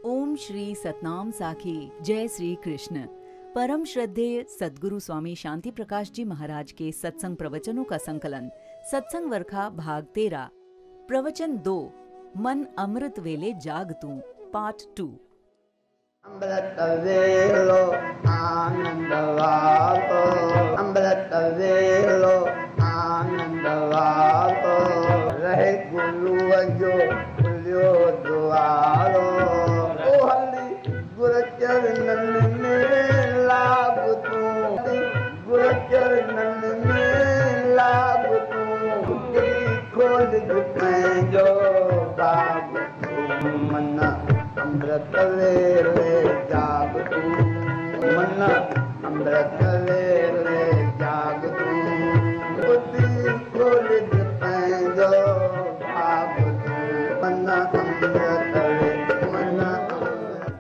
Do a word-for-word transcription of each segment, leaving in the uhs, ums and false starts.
ओम श्री सतनाम साखी। जय श्री कृष्ण। परम श्रद्धेय सद्गुरु स्वामी शांति प्रकाश जी महाराज के सत्संग प्रवचनों का संकलन सत्संग वर्खा भाग तेरह प्रवचन दो मन अमृत वेले जाग तू पार्ट टू। अमृत वेलो आनंद वाको, अमृत वेलो आनंद वाको, रहे गुरु जो खुलियो द्वारो, ओ हरि गुरु चरणन में लाग तू, गुरु चरणन में लाग तू, खोल दुपै जो बाग तू, मन अमृत वेले जाग तू, मन अमृत वेले जाग तू, बुद्धि खोल दुपै जो भाग तू, मन अमृत वेले, मन अमृत।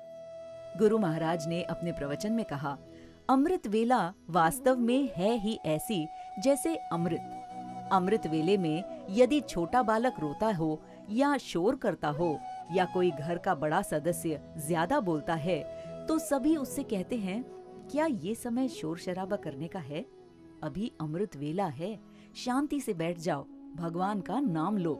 गुरु महाराज ने अपने प्रवचन में कहा, अमृत वेला वास्तव में है ही ऐसी जैसे अमृत। अमृत वेले में यदि छोटा बालक रोता हो या शोर करता हो या कोई घर का बड़ा सदस्य ज्यादा बोलता है तो सभी उससे कहते हैं, क्या ये समय शोर शराबा करने का है? अभी अमृत वेला है, शांति से बैठ जाओ, भगवान का नाम लो।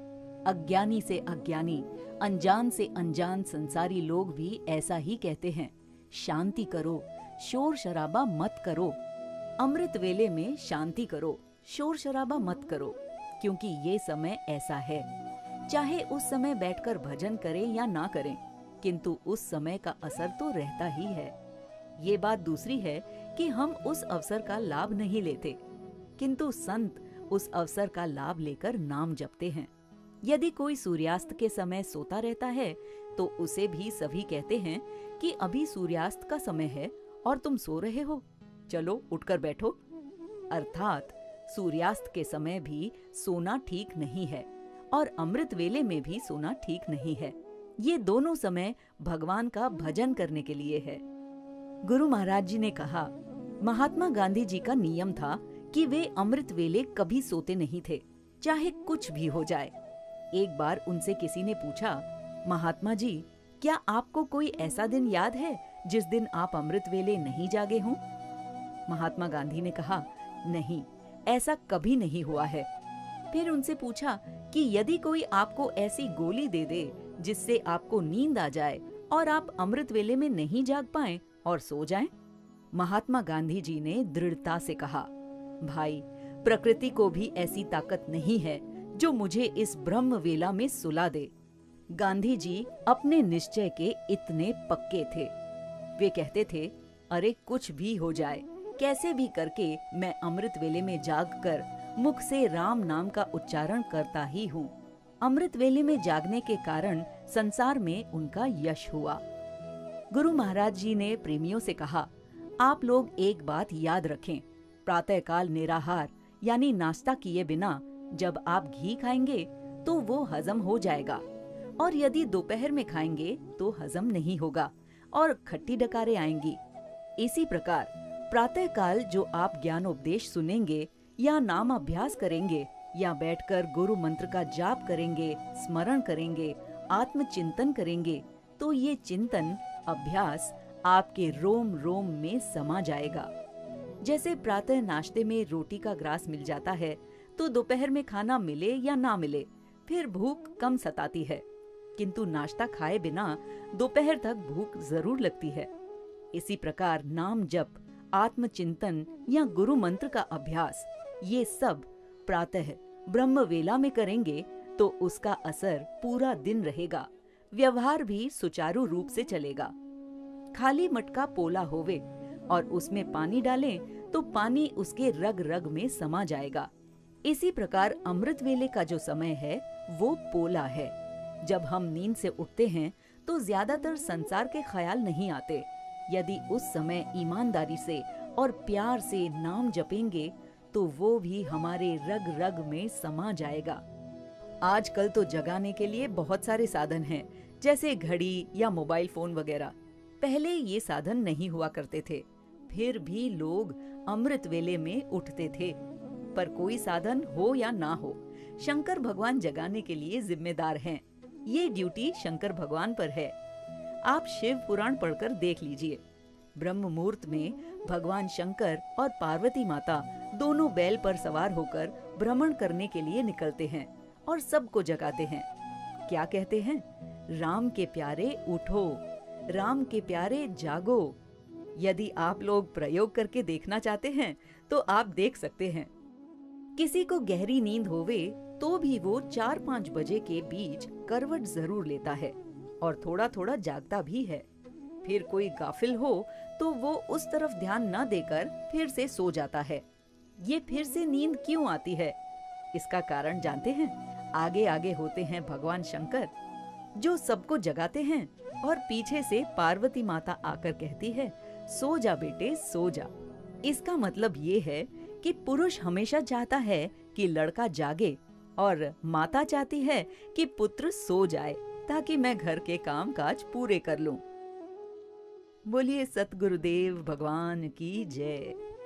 अज्ञानी से अज्ञानी, अनजान से अनजान संसारी लोग भी ऐसा ही कहते हैं, शांति करो, शोर शराबा मत करो। अमृत वेले में शांति करो, शोर शराबा मत करो, क्योंकि ये समय ऐसा है। चाहे उस समय बैठकर भजन करें या ना करें, किंतु उस समय का असर तो रहता ही है। ये बात दूसरी है कि हम उस अवसर का लाभ नहीं लेते, किंतु संत उस अवसर का लाभ लेकर नाम जपते हैं। यदि कोई सूर्यास्त के समय सोता रहता है तो उसे भी सभी कहते हैं कि अभी सूर्यास्त का समय है और तुम सो रहे हो, चलो उठकर बैठो। अर्थात सूर्यास्त के समय भी सोना ठीक नहीं है और अमृत वेले में भी सोना ठीक नहीं है। ये दोनों समय भगवान का भजन करने के लिए है। गुरु महाराज जी ने कहा, महात्मा गांधी जी का नियम था कि वे अमृत वेले कभी सोते नहीं थे, चाहे कुछ भी हो जाए। एक बार उनसे किसी ने पूछा, महात्मा जी, क्या आपको कोई ऐसा दिन याद है जिस दिन आप अमृत वेले नहीं जागे हों? महात्मा गांधी ने कहा, नहीं, ऐसा कभी नहीं हुआ है। फिर उनसे पूछा कि यदि कोई आपको ऐसी गोली दे दे जिससे आपको नींद आ जाए और आप अमृत वेले में नहीं जाग पाएं और सो जाएं? महात्मा गांधी जी ने दृढ़ता से कहा, भाई, प्रकृति को भी ऐसी ताकत नहीं है जो मुझे इस ब्रह्म वेला में सुला दे। गांधी जी अपने निश्चय के इतने पक्के थे। वे कहते थे, अरे कुछ भी हो जाए, कैसे भी करके मैं अमृत वेले में जाग कर मुख से राम नाम का उच्चारण करता ही हूँ। अमृत वेले में जागने के कारण संसार में उनका यश हुआ। गुरु महाराज जी ने प्रेमियों से कहा, आप लोग एक बात याद रखें, प्रातःकाल निराहार यानी नाश्ता किए बिना जब आप घी खाएंगे तो वो हजम हो जाएगा, और यदि दोपहर में खाएंगे तो हजम नहीं होगा और खट्टी डकारें आएंगी। इसी प्रकार प्रातःकाल जो आप ज्ञानोपदेश सुनेंगे या नाम अभ्यास करेंगे या बैठकर गुरु मंत्र का जाप करेंगे, स्मरण करेंगे, आत्मचिंतन करेंगे, तो ये चिंतन अभ्यास आपके रोम रोम में समा जाएगा। जैसे प्रातः नाश्ते में रोटी का ग्रास मिल जाता है तो दोपहर में खाना मिले या ना मिले फिर भूख कम सताती है, किंतु नाश्ता खाए बिना दोपहर तक भूख जरूर लगती है। इसी प्रकार नाम जप, आत्मचिंतन या गुरु मंत्र का अभ्यास, ये सब प्रातः ब्रह्म वेला में करेंगे तो उसका असर पूरा दिन रहेगा, व्यवहार भी सुचारू रूप से चलेगा। खाली मटका पोला होवे और उसमें पानी डालें तो पानी उसके रग रग में समा जाएगा। इसी प्रकार अमृत वेले का जो समय है वो पोला है। जब हम नींद से उठते हैं तो ज्यादातर संसार के ख्याल नहीं आते। यदि उस समय ईमानदारी से और प्यार से नाम जपेंगे तो वो भी हमारे रग रग में समा जाएगा। आजकल तो जगाने के लिए बहुत सारे साधन हैं, जैसे घड़ी या मोबाइल फोन वगैरह। पहले ये साधन नहीं हुआ करते थे, फिर भी लोग अमृत वेले में उठते थे। पर कोई साधन हो या ना हो, शंकर भगवान जगाने के लिए जिम्मेदार हैं। ये ड्यूटी शंकर भगवान पर है आप शिव पुराण पढ़कर देख लीजिए। ब्रह्म मुहूर्त में भगवान शंकर और पार्वती माता दोनों बैल पर सवार होकर भ्रमण करने के लिए निकलते हैं और सबको जगाते हैं। क्या कहते हैं? राम के प्यारे उठो, राम के प्यारे जागो। यदि आप लोग प्रयोग करके देखना चाहते हैं तो आप देख सकते हैं। किसी को गहरी नींद होवे तो भी वो चार पाँच बजे के बीच करवट जरूर लेता है और थोड़ा थोड़ा जागता भी है। फिर कोई गाफिल हो तो वो उस तरफ ध्यान न देकर फिर से सो जाता है। ये फिर से नींद क्यों आती है? इसका कारण जानते हैं? आगे आगे होते हैं भगवान शंकर, जो सबको जगाते हैं और पीछे से पार्वती माता आकर कहती है, सो जा बेटे सो जा। इसका मतलब ये है कि पुरुष हमेशा चाहता है कि लड़का जागे और माता चाहती है कि पुत्र सो जाए ताकि मैं घर के काम काज पूरे कर लूं। बोलिए सतगुरुदेव भगवान की जय।